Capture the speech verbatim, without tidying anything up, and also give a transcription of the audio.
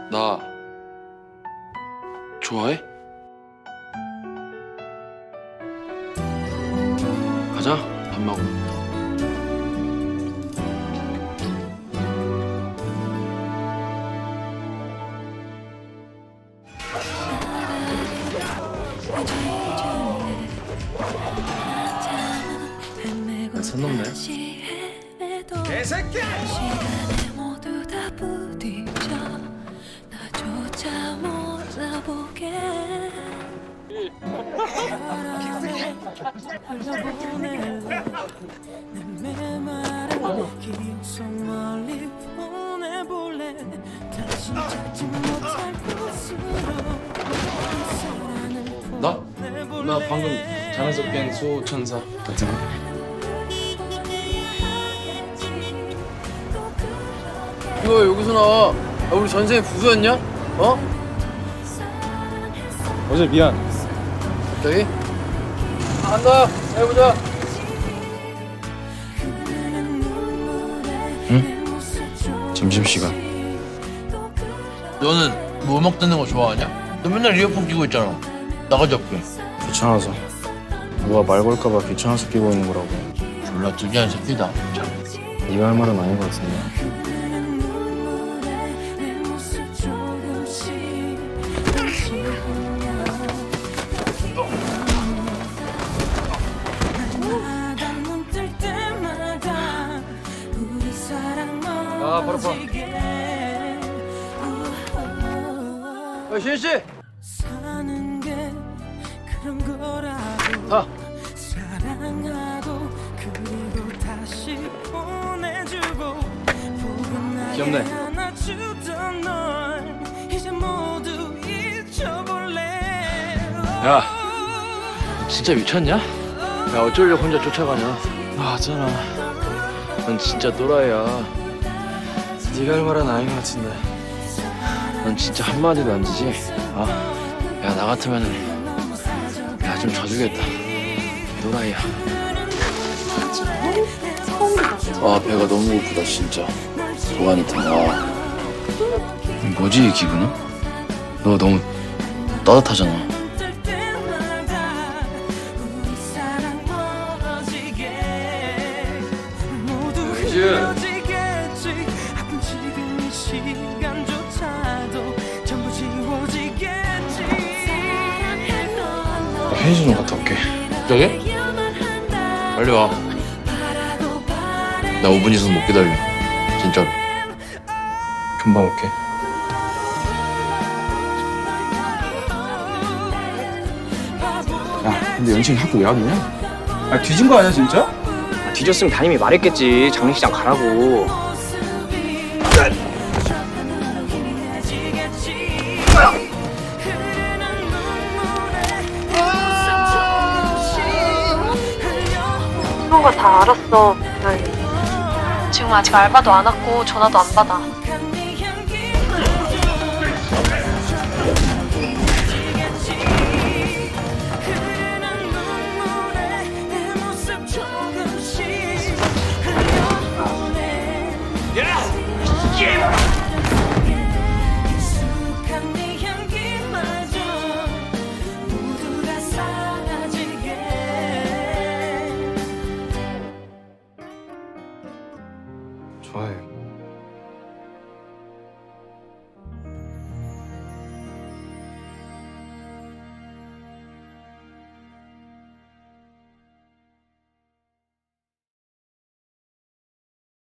나 좋아해? 가자, 밥 먹어. 선 넘네. 개새끼! 나? 나 방금 잠에서 깬 수호천사 같은 거. 이거 여기서 나와. 야, 우리 전생에 부부였냐? 어? 어제 미안. 갑자기? 간다. 해보자. 응? 점심시간. 너는 뭐 음악 듣는 거 좋아하냐? 너 맨날 이어폰 끼고 있잖아. 나가지 없게. 귀찮아서. 누가 말 걸까봐 귀찮아서 끼고 있는 거라고. 졸라 특이한 새끼다. 네가 할 말은 아닌 것 같은데. 아, 바로 봐. 야, 시은 씨. 다. 귀엽네. 야, 진짜 미쳤냐? 야, 어쩌려고 혼자 쫓아가냐? 맞잖아. 넌 진짜 또라이야. 네가 할 말은 아닌 것 같은데. 넌 진짜 한마디도 안 지지? 아, 야, 나 같으면은 야, 좀 져주겠다. 또라이야. 아, 배가 너무 고프다, 진짜. 도가니 탕. 뭐지, 이 기분은? 너 너무 따뜻하잖아. 혜지은. 편의점 좀 갔다 올게. 저기? 빨리 와. 나 오 분 있어서 못 기다려. 진짜로. 금방 올게. 야, 근데 연식이 학교 왜 왔냐? 아, 뒤진 거 아니야, 진짜? 뒤졌으면 담임이 말했겠지. 장례식장 가라고. 그런 거 다 알았어. 난 지금 아직 알바도 안 왔고 전화도 안 받아. 좋아해.